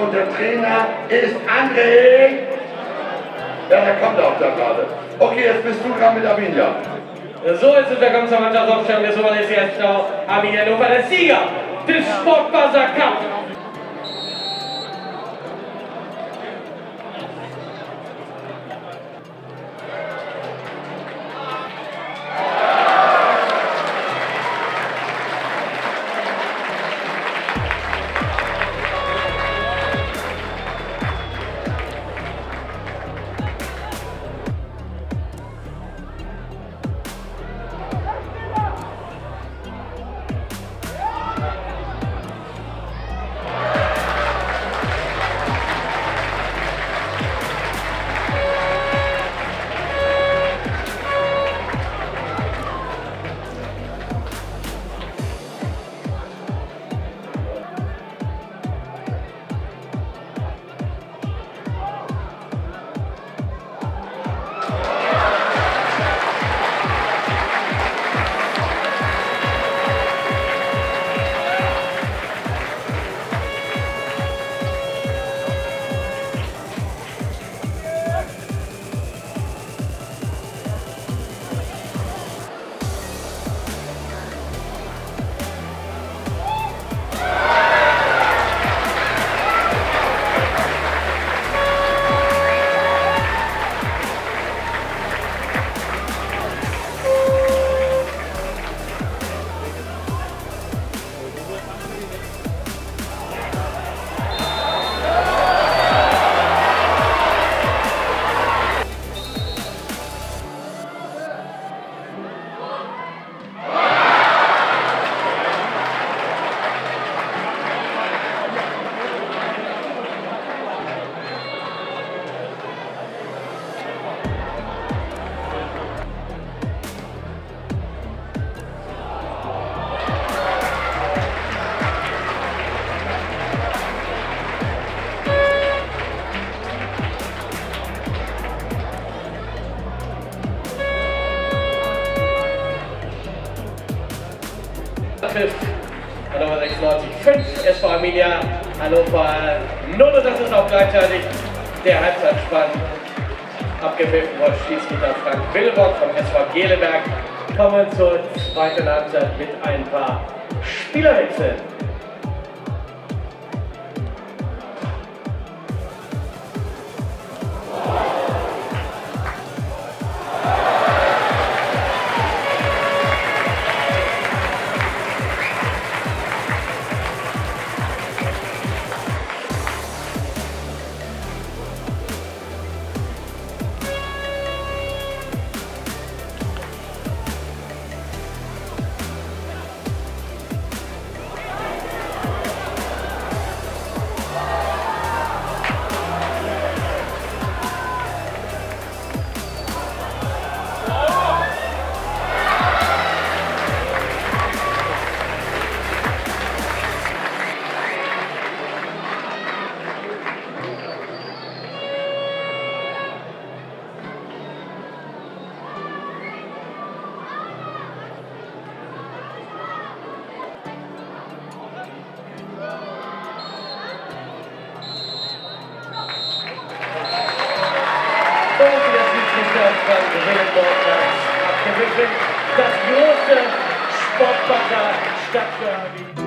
und der Trainer ist André. Ja, der kommt auch da gerade. Okay, jetzt bist du dran mit Arminia. So, jetzt sind wir kommen zur Mannschaftsaufstellung. Wir suchen jetzt noch Arminia Hannover, der Sieger des Sportbuzzer Cup. Hannover 96, 5, SV Arminia Hannover 0, und das ist auch gleichzeitig der Halbzeitspann. Abgepfiffen wurde Schiedsrichter Frank Willebock vom SV Geleberg. Kommen zur zweiten Halbzeit mit ein paar Spielerwechseln. Das große Sportbuzzer Stadtderby.